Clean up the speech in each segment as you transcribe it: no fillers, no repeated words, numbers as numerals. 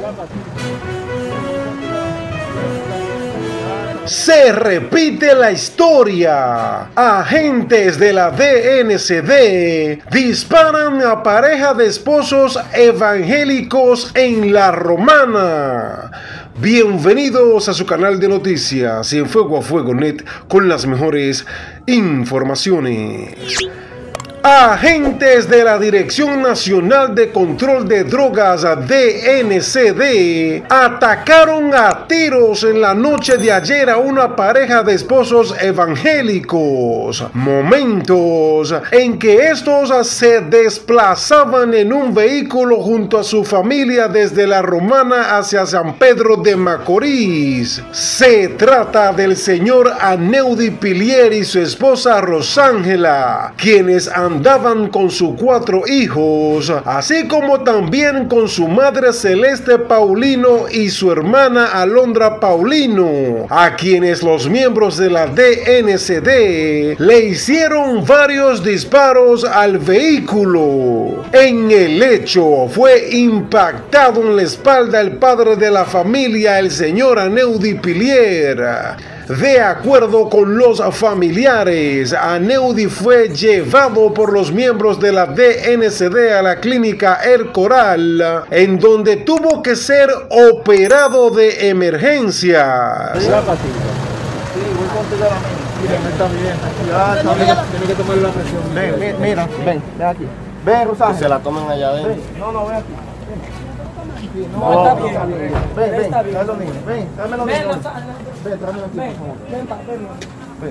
Se repite la historia. Agentes de la DNCD disparan a pareja de esposos evangélicos en La Romana. Bienvenidos a su canal de noticias en Fuego a Fuego Net con las mejores informaciones. Agentes de la Dirección Nacional de Control de Drogas DNCD atacaron a tiros en la noche de ayer a una pareja de esposos evangélicos. Momentos en que estos se desplazaban en un vehículo junto a su familia desde La Romana hacia San Pedro de Macorís. Se trata del señor Aneudi Pilier y su esposa Rosángela, quienes andaban con sus 4 hijos, así como también con su madre Celeste Paulino y su hermana Alondra Paulino, a quienes los miembros de la DNCD le hicieron varios disparos al vehículo. En el hecho fue impactado en la espalda el padre de la familia, el señor Aneudi Pilier. De acuerdo con los familiares, Aneudi fue llevado por los miembros de la DNCD a la clínica El Coral, en donde tuvo que ser operado de emergencia. Sí, voy contigo ahora mismo. Mira, está bien. Ya, está bien. Tiene que tomarle la presión. Ven aquí. Ven, Rosario. Que se la tomen allá adentro. No, ven aquí. No, está bien. Ven, trae los niños. Ven, tráeme los niños. Ven, tráeme aquí, por favor.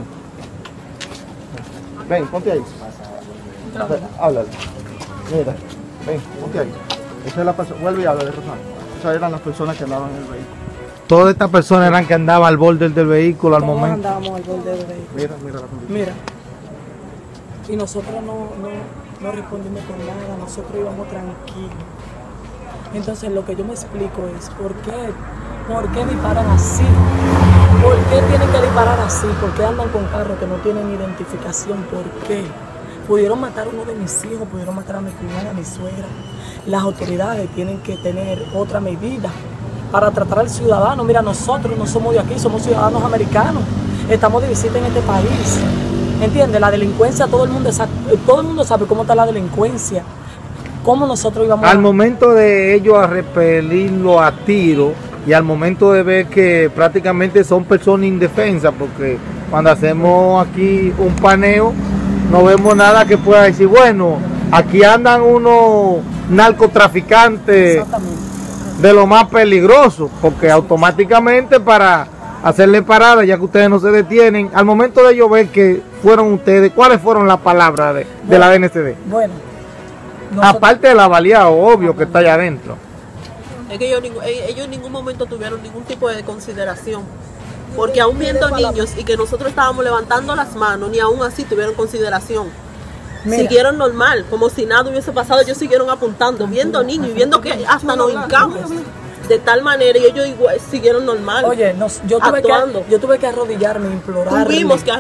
Ven, ponte ahí. Háblale. Mira, ven, ponte ahí. Esa es la persona. Vuelve y habla de Rosario. Esas eran las personas que andaban en el vehículo. Todas estas personas eran que andaban al borde del vehículo al momento. Andábamos al borde del vehículo. Mira la condición. Mira. Y nosotros no respondimos con nada, nosotros íbamos tranquilos. Entonces lo que yo me explico es ¿por qué disparan así? ¿Por qué tienen que disparar así? ¿Por qué andan con carros que no tienen identificación? ¿Por qué? Pudieron matar a uno de mis hijos, pudieron matar a mi cuñada, a mi suegra. Las autoridades tienen que tener otra medida para tratar al ciudadano. Mira, nosotros no somos de aquí, somos ciudadanos americanos. Estamos de visita en este país. ¿Entiendes? La delincuencia, todo el mundo sabe cómo está la delincuencia. ¿Cómo nosotros íbamos al momento de ellos a repelirlo a tiro y al momento de ver que prácticamente son personas indefensas, porque cuando hacemos aquí un paneo no vemos nada que pueda decir, bueno, aquí andan unos narcotraficantes de lo más peligroso, porque automáticamente para hacerle parada, ya que ustedes no se detienen, al momento de ellos ver que fueron ustedes, ¿cuáles fueron las palabras de la DNCD? Bueno, aparte del avaliado, obvio que está allá adentro. Es que ellos en ningún momento tuvieron ningún tipo de consideración, porque aún viendo niños y que nosotros estábamos levantando las manos, ni aún así tuvieron consideración. Mira. Siguieron normal, como si nada hubiese pasado, ellos siguieron apuntando, viendo niños y viendo que hasta nos hincamos. De tal manera, y ellos igual siguieron normal. Oye, yo tuve que arrodillarme, implorarle. Tuvimos que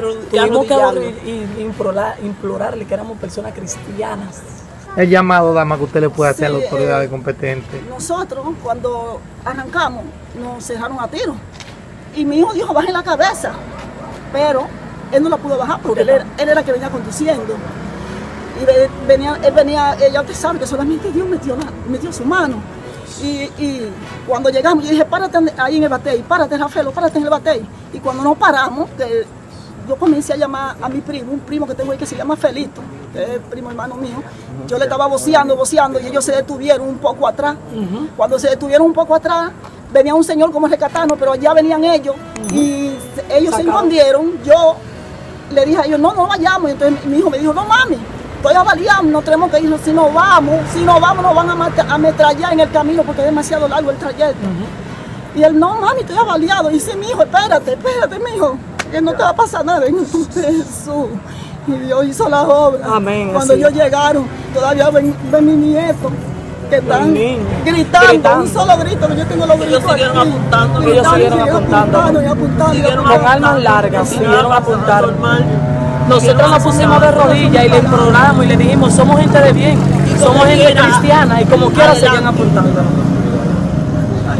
implorarle que éramos personas cristianas. El llamado, dama, que usted le puede hacer a las autoridades competentes. Nosotros, cuando arrancamos, nos cerraron a tiro. Y mi hijo dijo, baje la cabeza. Pero él no la pudo bajar porque él era el que venía conduciendo. Y él venía, ella te sabe que solamente Dios metió su mano. Y cuando llegamos, yo dije, párate ahí en el batey, párate, Rafael, párate en el batey. Y cuando nos paramos, yo comencé a llamar a mi primo, un primo que tengo ahí que se llama Felito, que es primo hermano mío. Yo le estaba voceando y ellos se detuvieron un poco atrás. Cuando se detuvieron un poco atrás, venía un señor como rescatarnos, pero allá venían ellos y ellos se escondieron. Yo le dije a ellos, no vayamos. Y entonces mi hijo me dijo, no mami, estoy avaliando, no tenemos que ir, si no vamos nos van a ametrallar en el camino porque es demasiado largo el trayecto. Y él, no mami, estoy avaliado. Y dice, mi hijo, espérate, mi hijo, que no te va a pasar nada en Jesús. Y Dios hizo la obra. Amén. Cuando ellos llegaron, todavía ven mi nieto, que están gritando, un solo grito, que yo tengo los gritos. Ellos siguieron apuntando. Ellos siguieron apuntando. Con armas largas, siguieron apuntando. Nosotros nos pusimos de rodillas y le imploramos y le dijimos, somos gente de bien, somos gente cristiana y como quiera seguían apuntando.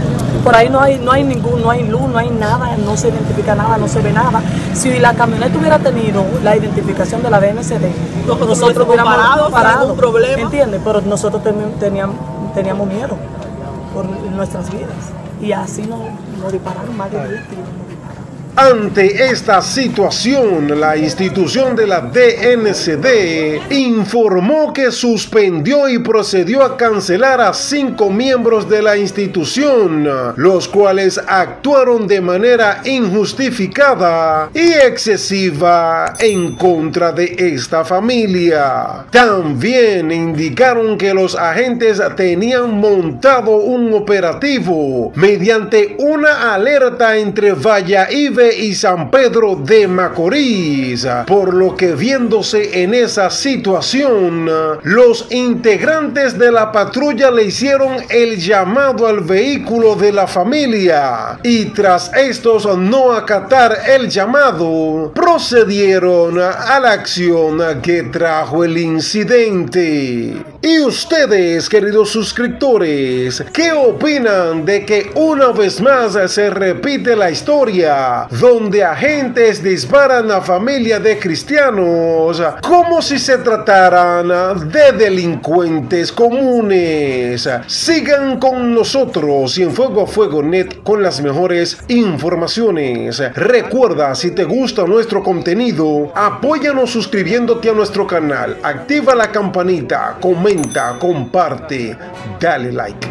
por ahí no hay luz, no hay nada, no se identifica nada, no se ve nada. Si la camioneta hubiera tenido la identificación de la DNCD, nosotros hubiéramos parado, problema. ¿Entiendes? Pero nosotros teníamos miedo por nuestras vidas. Y así nos dispararon más de 10 tiros. Ante esta situación, la institución de la DNCD informó que suspendió y procedió a cancelar a 5 miembros de la institución, los cuales actuaron de manera injustificada y excesiva en contra de esta familia. También indicaron que los agentes tenían montado un operativo mediante una alerta entre Valladolid y San Pedro de Macorís, por lo que viéndose en esa situación, los integrantes de la patrulla le hicieron el llamado al vehículo de la familia y tras estos no acatar el llamado, procedieron a la acción que trajo el incidente. ¿Y ustedes, queridos suscriptores, qué opinan de que una vez más se repite la historia donde agentes disparan a familia de cristianos como si se trataran de delincuentes comunes? Sigan con nosotros y en Fuego a Fuego Net con las mejores informaciones. Recuerda, si te gusta nuestro contenido, apóyanos suscribiéndote a nuestro canal, activa la campanita, comenta, comparte, dale like.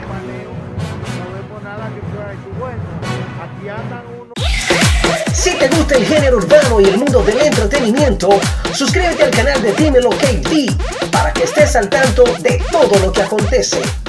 Si te gusta el género urbano y el mundo del entretenimiento, suscríbete al canal de Dímelo KD para que estés al tanto de todo lo que acontece.